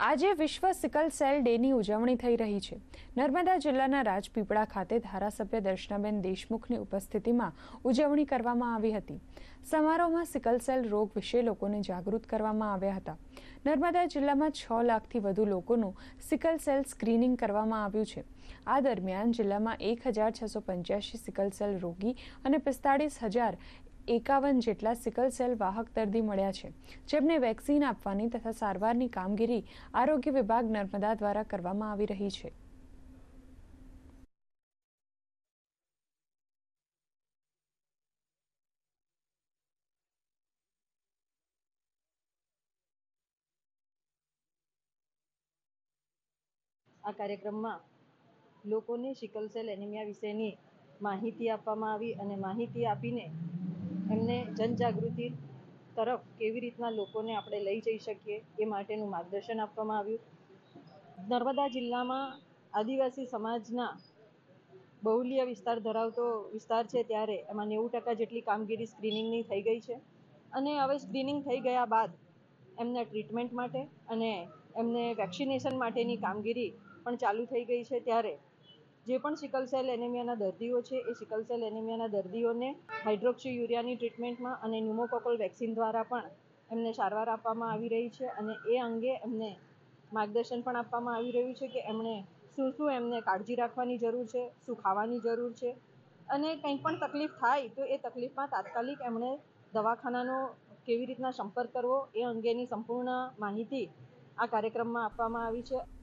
આજે વિશ્વ sickle cell ડેની ઉજવણી થઈ રહી છે। નર્મદા જિલ્લાના રાજપીપળા ખાતે ધારાસભ્ય દર્શનાબેન દેશમુખની ઉપસ્થિતિમાં ઉજવણી કરવામાં આવી હતી। સમારોહમાં સિકલ સેલ રોગ વિશે લોકોને જાગૃત કરવામાં આવ્યા હતા। નર્મદા જિલ્લામાં 6 લાખથી વધુ લોકોનું સિકલ સેલ સ્ક્રીનિંગ કરવામાં આવ્યું છે। આ દરમિયાન જિલ્લામાં 1685 સિકલ સેલ રોગી અને 45,051 જેટલા સિકલ સેલ વાહક દર્દી મળ્યા છે, જેમને વેક્સિન આપવાની તથા સારવારની કામગીરી આરોગ્ય વિભાગ નર્મદા દ્વારા કરવામાં આવી રહી છે। આ કાર્યક્રમમાં લોકોને સિકલ સેલ એનિમિયા વિશેની માહિતી આપવામાં આવી અને માહિતી આપીને એમને જનજાગૃતિ તરફ કેવી રીતના લોકોને આપણે લઈ જઈ શકીએ એ માટેનું માર્ગદર્શન આપવામાં આવ્યું। નર્મદા જિલ્લામાં આદિવાસી સમાજના બહુલીય વિસ્તાર ધરાવતો વિસ્તાર છે, ત્યારે એમાં 90% જેટલી કામગીરી સ્ક્રીનિંગની થઈ ગઈ છે અને હવે સ્ક્રીનિંગ થઈ ગયા બાદ એમને ટ્રીટમેન્ટ માટે અને એમને વેક્સિનેશન માટેની કામગીરી પણ ચાલુ થઈ ગઈ છે। ત્યારે જે પણ સિકલ સેલ એનિમિયાના દર્દીઓ છે એ સિકલ સેલ એનિમિયાના દર્દીઓને હાઇડ્રોક્સી યુરિયાની ટ્રીટમેન્ટમાં અને ન્યુમોકોકલ વેક્સિન દ્વારા પણ એમને સારવાર આપવામાં આવી રહી છે અને એ અંગે એમને માર્ગદર્શન પણ આપવામાં આવી રહ્યું છે કે એમણે શું એમને કાળજી રાખવાની જરૂર છે, શું ખાવાની જરૂર છે અને કંઈ પણ તકલીફ થાય તો એ તકલીફમાં તાત્કાલિક એમણે દવાખાનાનો કેવી રીતના સંપર્ક કરવો એ અંગેની સંપૂર્ણ માહિતી આ કાર્યક્રમમાં આપવામાં આવી છે।